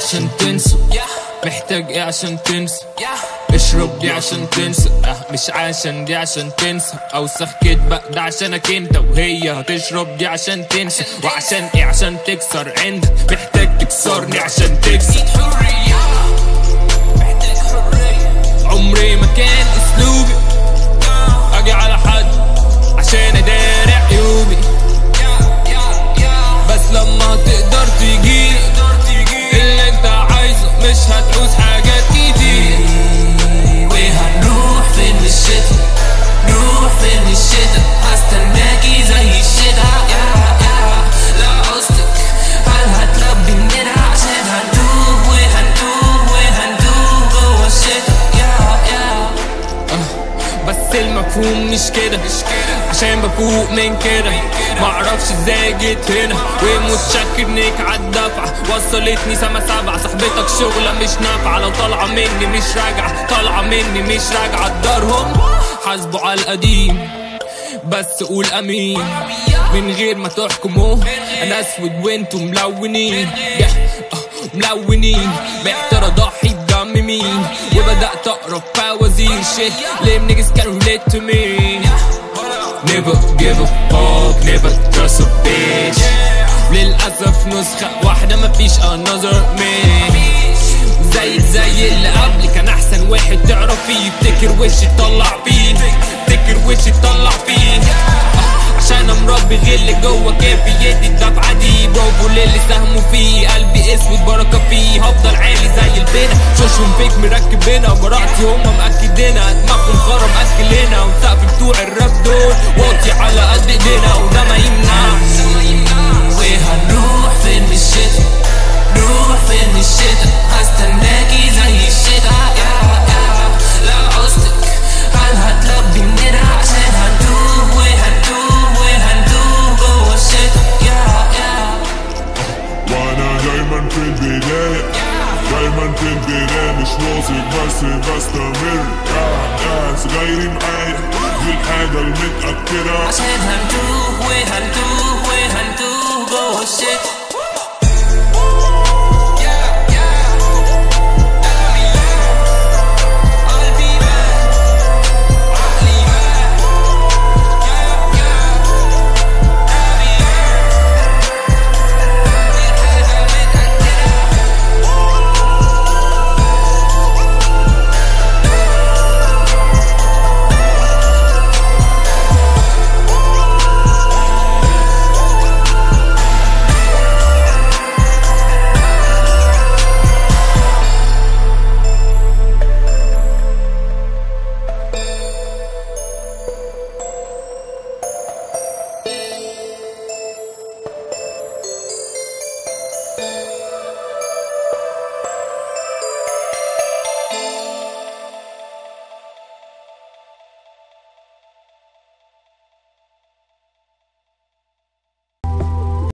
عشان تنسى؟ محتاج ايه عشان تنسى؟ اشرب دي عشان تنسى، مش عشان دي عشان تنسى. اوسخ كدبة ده عشانك انت، وهي هتشرب دي عشان تنسى. وعشان ايه؟ عشان تكسر عندك، محتاج تكسرني عشان تكسر. عمري ما كان اسلوبي اجي على حد عشان اداري عيوبي، بس لما تقدر تجيلي اللي انت عايزه مش هتعوز حاجات كتير. وهنروح فين الشتا، نروح فين الشتا، هستناكي زي الشتا. لا قصدك هل هتلبي الندى، عشان هندوب وهندوب وهندوب جوا الشتا. بس المفهوم مش كده، عشان بفوق من كده. معرفش ازاي جيت هنا، ومتشكر انك عالدفعة وصلتني سما سبعة. صاحبتك شغلة مش نافعة، لو طالعة مني مش راجعة، طالعة مني مش راجعة. دارهم حاسبوا على القديم، بس قول امين من غير ما تحكموا. انا اسود وانتم ملونين، ملونين. محتار اضحي بدم مين، وبدأت اقرا فوازير. shit lame niggas can't relate to me. Never give a fuck, never trust a bitch. للأسف نسخة واحدة مفيش another me. زي اللي قبلي كان أحسن واحد تعرف فيه. افتكر وشي تطلع فيه، افتكر وشي تطلع فيه. عشان مربي غل جوا كافي يدي الدفعة دي. برافو للي ساهموا فيه، قلبي اسود بركة فيه. هفضل عالي زي البنا، شوشهم فيك مركبنا. براءتي هما مأكدينها، دماغهم خرم أكلنا. والسقف بتوع الراب دول واطي على قد ايدينا، وده ما يمنعش. وهنروح فين الشتا، نروح فين الشتا، هستناكي زي الشتا. لا قصدك هل هتلبي الندى، عشان هندوب وهندوب وهندوب جوا الشتا. وانا دايما في البداية، دايما في البداية مش واثق بس بستمر. صغيري معايا دي الحاجة المتأكدة، عشان هندوب وهندوب وهندوب جوا الشتا.